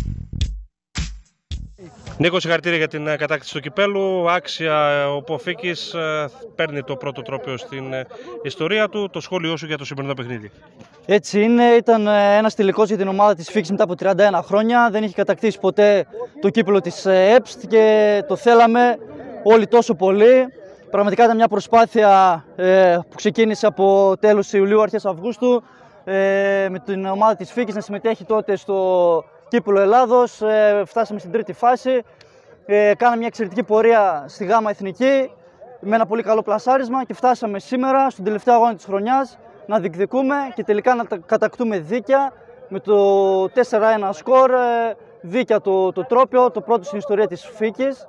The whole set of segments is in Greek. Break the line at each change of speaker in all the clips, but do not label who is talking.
Νίκο, συγχαρητήρια για την κατάκτηση του κυπέλου. Άξια ο Ποφίκης παίρνει το πρώτο τρόπαιο στην ιστορία του. Το σχόλιο σου για το σημερινό παιχνίδι.
Έτσι είναι, ήταν ένας τελικός για την ομάδα της Φίκης μετά από 31 χρόνια. Δεν είχε κατακτήσει ποτέ το κύπελο της ΕΠΣΤ και το θέλαμε όλοι τόσο πολύ. Πραγματικά ήταν μια προσπάθεια που ξεκίνησε από τέλος Ιουλίου, αρχές Αυγούστου, με την ομάδα της Φίκης να συμμετέχει τότε στο κύπελο Ελλάδος. Φτάσαμε στην τρίτη φάση. Κάναμε μια εξαιρετική πορεία στη Γάμα Εθνική με ένα πολύ καλό πλασάρισμα και φτάσαμε σήμερα στον τελευταίο αγώνα της χρονιάς να διεκδικούμε και τελικά να κατακτούμε δίκαια με το 4-1 σκορ, δίκαια το τρόπαιο, το πρώτο στην ιστορία της Φίκης.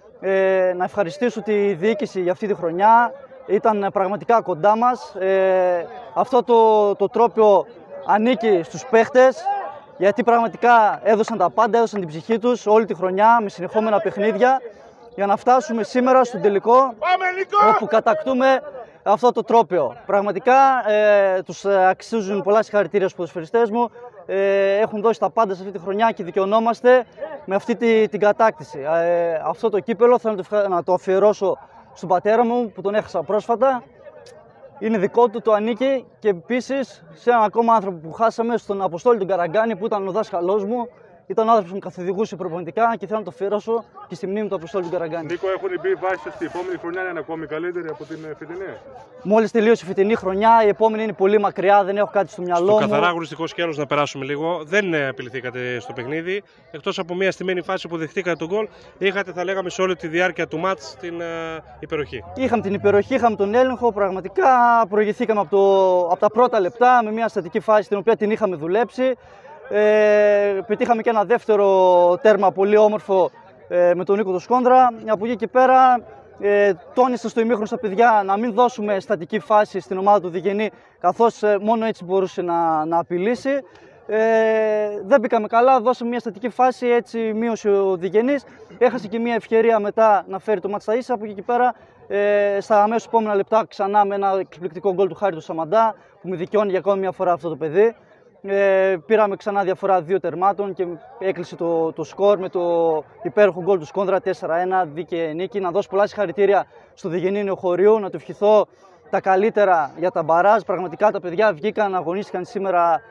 Να ευχαριστήσω τη διοίκηση για αυτή τη χρονιά, ήταν πραγματικά κοντά μας. Αυτό το τρόπαιο ανήκει στους παίχτες, γιατί πραγματικά έδωσαν τα πάντα, έδωσαν την ψυχή τους όλη τη χρονιά με συνεχόμενα παιχνίδια για να φτάσουμε σήμερα στον τελικό όπου κατακτούμε αυτό το τρόπαιο. Πραγματικά τους αξίζουν πολλά συγχαρητήρια στους ποδοσφαιριστές μου. Έχουν δώσει τα πάντα σε αυτή τη χρονιά και δικαιωνόμαστε με αυτή την κατάκτηση. Αυτό το κύπελο θέλω να το αφιερώσω στον πατέρα μου που τον έχασα πρόσφατα. Είναι δικό του, το ανήκει, και επίσης σε έναν ακόμα άνθρωπο που χάσαμε, στον Αποστόλη τον Καραγκάνη, που ήταν ο δάσκαλός μου. Ήταν ο άνθρωπος που μου καθοδηγούσε προπονητικά και θέλω να το αφιερώσω και στη μνήμη του Αποστόλη του Καραγκάνη.
Νίκο, έχουν μπει βάσεις ότι η επόμενη χρονιά είναι ακόμη καλύτερη από την φετινή.
Μόλις τελείωσε η φετινή χρονιά, η επόμενη είναι πολύ μακριά, δεν έχω κάτι στο μυαλό μου.
Στο καθαρά αγωνιστικό σκέλος να περάσουμε λίγο. Δεν απειληθήκατε στο παιχνίδι. Εκτός από μια στημένη φάση που δεχτήκατε τον γκολ, είχατε, θα λέγαμε, σε όλη τη διάρκεια του μάτς την υπεροχή. Είχαμε
την υπεροχή, είχαμε τον έλεγχο. Πραγματικά προηγηθήκαμε από τα πρώτα λεπτά με μια στατική φάση την οποία την είχαμε δουλέψει. Πετύχαμε και ένα δεύτερο τέρμα πολύ όμορφο με τον Νίκο το Σκόνδρα. Από εκεί και πέρα τόνισα στο ημίχρονο στα παιδιά να μην δώσουμε στατική φάση στην ομάδα του Διγενή, καθώς μόνο έτσι μπορούσε να απειλήσει. Δεν μπήκαμε καλά, δώσαμε μια στατική φάση, έτσι μείωσε ο Διγενής. Έχασε και μια ευκαιρία μετά να φέρει το μάτς στα ίσα. Από εκεί και πέρα στα αμέσως επόμενα λεπτά ξανά με ένα εκπληκτικό γκολ του Χάρη του Σαμαντά που με δικαιώνει για ακόμη μια φορά αυτό το παιδί. Πήραμε ξανά διαφορά 2 τερμάτων και έκλεισε το σκορ με το υπέροχο γκολ του Σκόνδρα 4-1, δίκαιη νίκη. Να δώσω πολλά συγχαρητήρια στο Διγενή Νεοχωρίου, να του ευχηθώ τα καλύτερα για τα μπαράζ. Πραγματικά τα παιδιά βγήκαν, αγωνίστηκαν σήμερα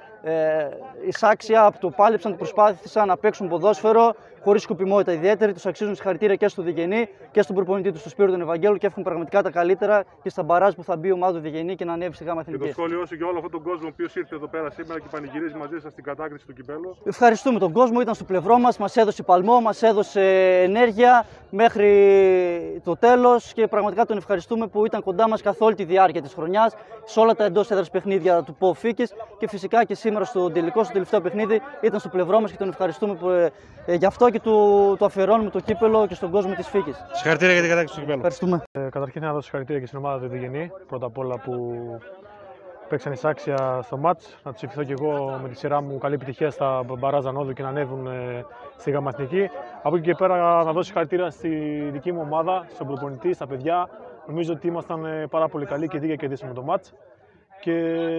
εισάξια, το πάλεψαν, το προσπάθησαν να παίξουν ποδόσφαιρο χωρίς σκοπιμότητα ιδιαίτερη. Τους αξίζουν συγχαρητήρια και στο Διγενή και στον προπονητή του, στο Σπύρο τον Ευαγγέλου, και εύχομαι πραγματικά τα καλύτερα και στα μπαράζ που θα μπει η ομάδα του Διγενή και να ανέβει στη Γάμα Εθνική.
Και το σχόλιο σου για όλο αυτόν τον κόσμο ο οποίος ήρθε εδώ πέρα σήμερα και πανηγυρίζει μαζί σας στην κατάκριση του κυπέλου.
Ευχαριστούμε τον κόσμο, ήταν στο πλευρό μας, μας έδωσε παλμό, μας έδωσε ενέργεια μέχρι το τέλος και πραγματικά τον ευχαριστούμε που ήταν κοντά μας καθ' όλη τη διάρκεια της χρονιάς, σε όλα τα εντός έδρας παιχνίδια του Ποφίκης και φυσικά και σήμερα στο τελικό, στο τελευταίο παιχνίδι, ήταν στο πλευρό μας και τον ευχαριστούμε γι' αυτό και του αφιερώνουμε το κύπελο και στον κόσμο της Φίκης.
Συγχαρητήρια για την κατάκτηση του κυπέλου.
Ευχαριστούμε.
Καταρχήν να δώσω συγχαρητήρια και στην ομάδα του Διγενή, πρώτα απ' όλα που παίξαν εισάξια στο μάτς. Να τους ευχηθώ και εγώ με τη σειρά μου καλή επιτυχία στα μπαράζ ανόδου και να ανέβουν στη Γάμα Εθνική. Από εκεί και πέρα να δώσω συγχαρητήρια στη δική μου ομάδα, στον προπονητή, στα παιδιά. Νομίζω ότι ήμασταν πάρα πολύ καλοί και δίκαια κερδίσαμε το μάτς. Και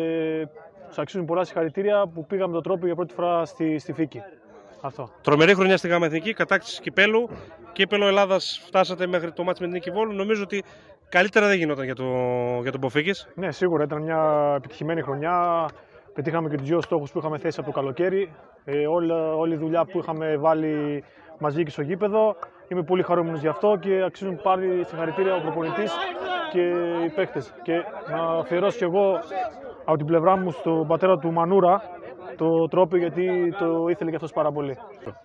τους αξίζουν πολλά συγχαρητήρια που πήγαμε το τρόπο για πρώτη φορά στη Φίκη. Αυτό.
Τρομερή χρονιά στη Γάμα Εθνική, κατάκτηση κυπέλου. Κύπελο Ελλάδας φτάσατε μέχρι το μάτς με την Νίκη Βόλου. Νομίζω ότι καλύτερα δεν γινόταν για τον Ποφίκης.
Ναι, σίγουρα ήταν μια επιτυχημένη χρονιά. Πετύχαμε και τους 2 στόχους που είχαμε θέσει από το καλοκαίρι. Όλη η δουλειά που είχαμε βάλει μαζί και στο γήπεδο. Είμαι πολύ χαρούμενος γι' αυτό και αξίζουν πάλι συγχαρητήρια ο προπονητής και οι παίκτες. Και να αφιερώσω κι εγώ από την πλευρά μου στον πατέρα του Μανούρα το τρόπαιο, γιατί το ήθελε και αυτός πάρα πολύ.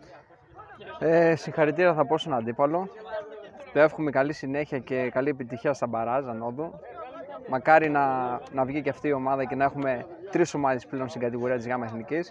Συγχαρητήρια θα πω στον αντίπαλο. Το εύχομαι καλή συνέχεια και καλή επιτυχία στα μπαράζ ανόδου. Μακάρι να βγει και αυτή η ομάδα και να έχουμε 3 ομάδες πλέον στην κατηγορία της Γάμα Εθνικής.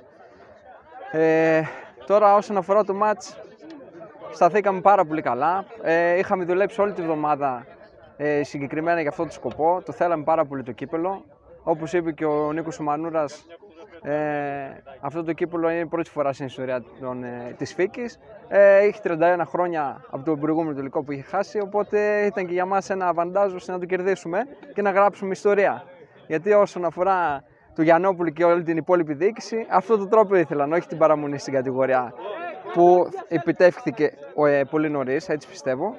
Τώρα όσον αφορά το μάτς, σταθήκαμε πάρα πολύ καλά. Είχαμε δουλέψει όλη τη βδομάδα συγκεκριμένα για αυτό το σκοπό. Το θέλαμε πάρα πολύ το κύπελο. Όπως είπε και ο Νίκος ο Μανούρας, αυτό το κύπελο είναι η πρώτη φορά στην ιστορία της Φίκης. Έχει 31 χρόνια από τον προηγούμενο τελικό που είχε χάσει, οπότε ήταν και για μας ένα αβαντάζ ώστε να το κερδίσουμε και να γράψουμε ιστορία. Γιατί όσον αφορά το Γιαννόπουλο και όλη την υπόλοιπη διοίκηση, αυτό το τρόπο ήθελαν, όχι την παραμονή στην κατηγορία. που επιτεύχθηκε πολύ νωρίς, έτσι πιστεύω.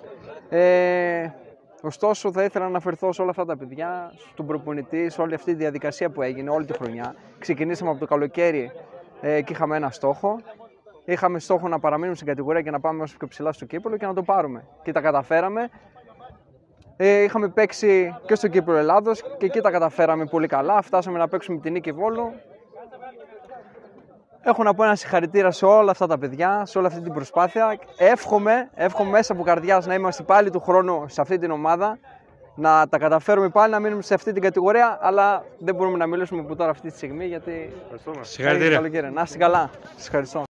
Ωστόσο, θα ήθελα να αναφερθώ σε όλα αυτά τα παιδιά, στον προπονητή, σε όλη αυτή τη διαδικασία που έγινε όλη τη χρονιά. Ξεκινήσαμε από το καλοκαίρι και είχαμε ένα στόχο. Είχαμε στόχο να παραμείνουμε στην κατηγορία και να πάμε όσο πιο ψηλά στο κύπελλο και να το πάρουμε. Και τα καταφέραμε. Είχαμε παίξει και στο κύπελλο Ελλάδος και εκεί τα καταφέραμε πολύ καλά. Φτάσαμε να παίξουμε τη Νίκη Βόλου. Έχω να πω ένα συγχαρητήρα σε όλα αυτά τα παιδιά, σε όλη αυτή την προσπάθεια. Εύχομαι μέσα από καρδιάς να είμαστε πάλι του χρόνου σε αυτή την ομάδα, να τα καταφέρουμε πάλι να μείνουμε σε αυτή την κατηγορία, αλλά δεν μπορούμε να μιλήσουμε από τώρα αυτή τη στιγμή γιατί.
Συγχαρητήρια.
Να είστε καλά. Σας ευχαριστώ.